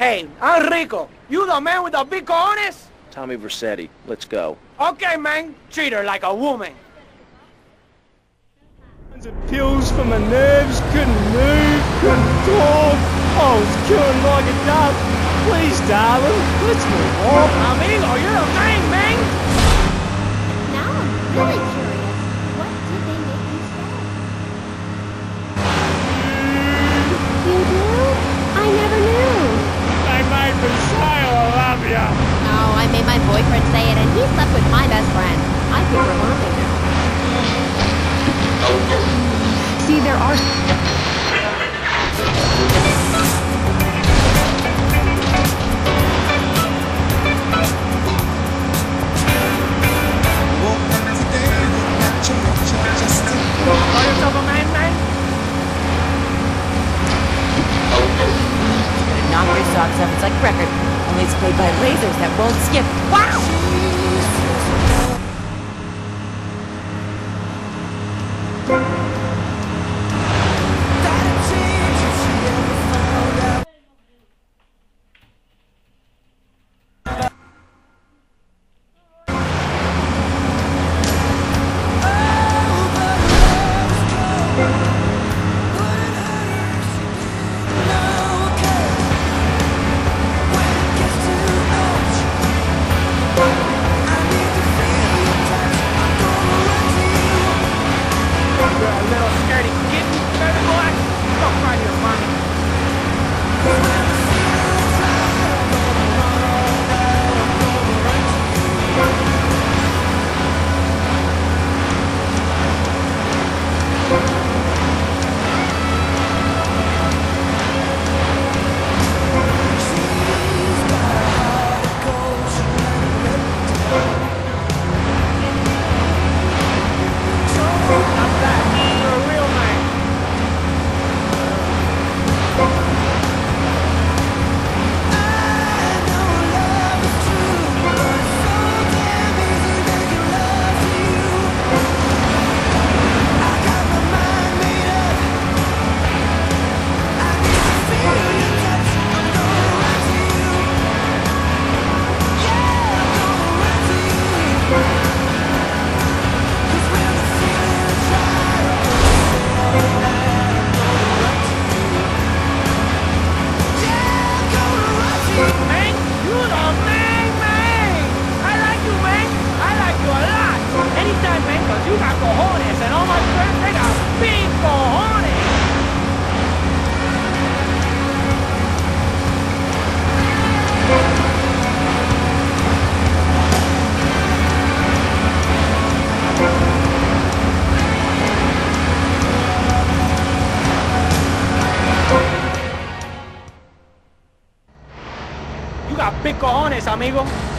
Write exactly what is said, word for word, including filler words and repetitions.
Hey, I'm Rico. You the man with the big cojones? Tommy Vercetti. Let's go. Okay, man. Treat her like a woman. Pills for my nerves, couldn't move, couldn't talk. I was killing like a dove. Please, darling, let's move on. Amigo, you're the man, man. Now I'm really curious. What did they make you say? You do? I never knew. They made me say I love you. No, I made my boyfriend say it, and he slept with my best friend. I think we're bonding now. See, there are... Call yourself a man, man? Knock your socks off. It's like record. Only it's played by lasers that won't skip. Wow! You got big cojones, amigo.